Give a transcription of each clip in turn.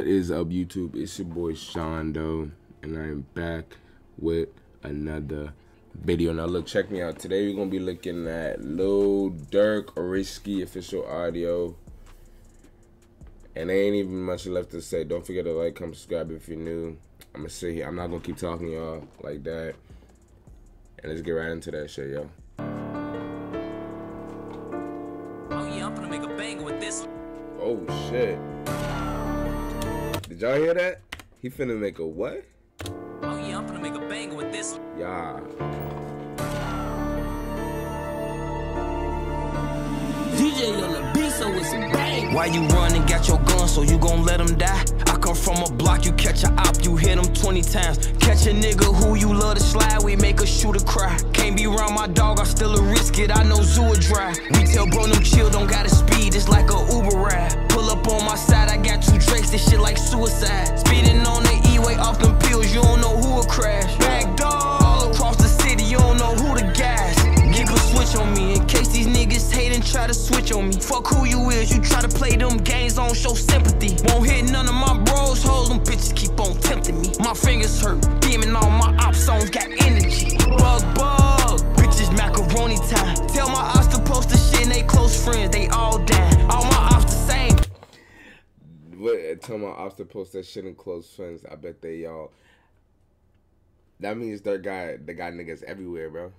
is up, YouTube? It's your boy Shaundooe, and I am back with another video. Now look, check me out. Today we're gonna be looking at Lil Durk Risky official audio, and there ain't even much left to say. Don't forget to like, comment, subscribe if you're new. I'm gonna sit here. I'm not gonna keep talking to y'all like that, and let's get right into that shit, yo. Oh yeah, I'm gonna make a banger with this. Oh shit. Did y'all hear that? He finna make a what? Oh yeah, I'm gonna make a banger with this. Yeah. DJ on the beat, so it's a bang. Why you running? Got your gun, so you gon' let him die? I come from a block, you catch a op, you hit him 20 times. Catch a nigga who you love to slide, we make a shooter cry. Can't be around my dog, I still a risk it, I know Zoo would drive. We tell bro them chill, don't gotta speed, it's like a Uber ride. Pull up on my side, I got 2 Drakes, this shit like suicide. Speeding on the E-way off them pills, you don't know who will crash. Back dog, all across the city, you don't know who to gas. Keep a switch on me, in case these niggas hate and try to switch on me. Fuck who you is, you try to play them games, on show sympathy. Won't hit none of my bros, hoes, them bitches keep on tempting me. My fingers hurt, demon on my op songs, got energy. Bug, bitches macaroni time. Tell my ops to post the shit and they close friends, they all down. All my ops the same. What? Tell my ops to post that shit in close friends. I bet they y'all. That means they got niggas everywhere, bro.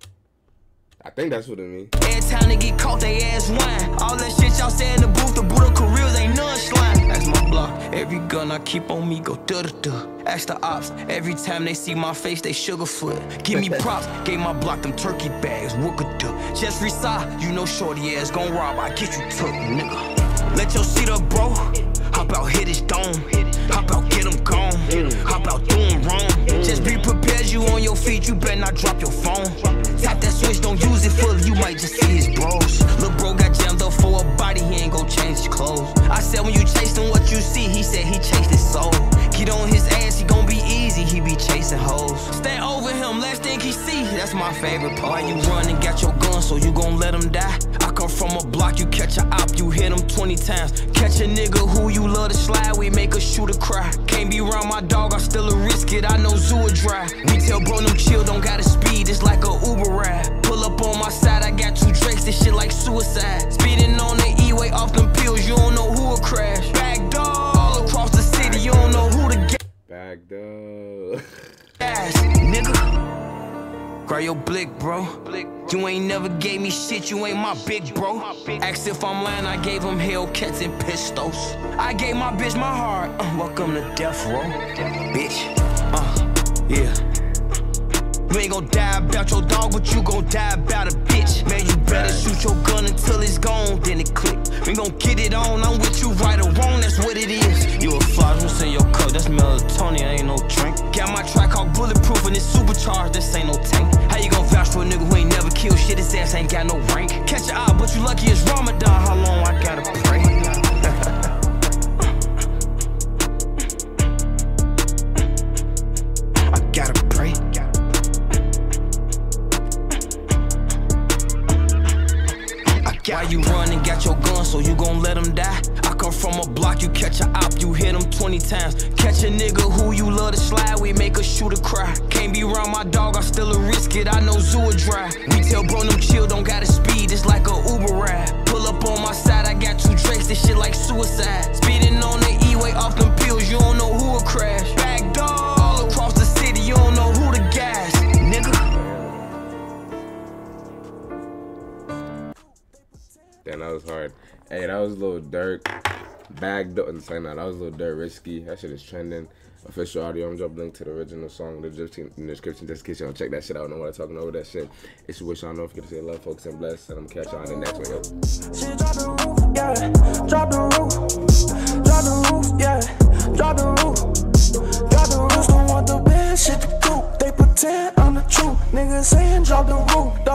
I think that's what it means. Every time they get caught, they ass whine. All that shit y'all say in the booth, the Buddha careers ain't none slime. That's my block. Every gun I keep on me go da-da-da. Ask the ops. Every time they see my face, they sugarfoot. Give me props. Gave my block them turkey bags. Wookada. Just reside. You know shorty ass gon' rob. I get you took, nigga. Let your seat up, bro. Hop out, hit his dome. Hop out, get him gone. Hop out, do him wrong. Just be prepared, you on your feet. You better not drop your phone. Tap that switch, don't use it fully. You might just see his bros. Lil' bro got jammed up for a body, he ain't gon' change his clothes. I said when you chasing what you see, he said he chased his soul. Get on his ass, he gon' be easy, he be chasing hoes. Stay over him, last thing he see, that's my favorite part. Why you running, got your gun, so you gon' let him die? I come from a block, you catch a op, you hit him 20 times. Catch a nigga who you love to slide, we make a shooter cry. Can't be around my dog, I still a risk it, I know Zoo would drive. We tell bro them chill, don't gotta speed, it's like a Uber ride. Pull up on my side, I got 2 Drakes, this shit like suicide. Speeding on the E-way off them pills, you don't know who will crash. Back dog, all across the city, you don't know who to get. Back dog. Ass, nigga. Grab your blick, bro. You ain't never gave me shit, you ain't my big bro. Asked if I'm lying, I gave him Hellcats and pistols. I gave my bitch my heart, welcome to death row, bitch. Yeah. You ain't gon' die about your dog, but you gon' die about a bitch. Man, you better shoot your gun until it's gone, then it click. We gon' get it on, I'm with you right or wrong, that's what it is. You a fly, who's in your cup, that's melatonin, ain't no drink. Got my track called bulletproof and it's supercharged, this ain't no tank. How you gon' vouch for a nigga who ain't never killed shit, his ass ain't got no rank. Catch your eye, but you lucky it's Ramadan, how long I gotta pray? I gotta pray. Why you running, got your gun, so you gon' let him die? I come from a block, you catch a op, you hit him 20 times. Catch a nigga who you love to slide, we make a shooter cry. Can't be around my dog, I still a risk it, I know Zoo would drive. We tell bro them chill, don't gotta speed, it's like a Uber ride. Pull up on my side, I got 2 Drakes, this shit like suicide. Speeding on the E-way off them pills, you don't know who will crash. Back dog, all across the city, you don't know who to gas, nigga. Damn, that was hard. Hey, that was Lil Durk. Bagged up and saying that was Lil Durk Risky. That shit is trending. Official audio. I'm dropping a link to the original song in the description just in case y'all check that shit out. I don't know what I'm talking over that shit. It's your wish. I don't know if you get to say love, folks, and bless. And I'm gonna catch y'all in the next one, yo. She drop the roof, yeah. Drop the roof. Drop the roof, yeah. Drop the roof. Drop the roof. Don't want the bad shit to do. They pretend I'm the truth. Niggas saying drop the roof.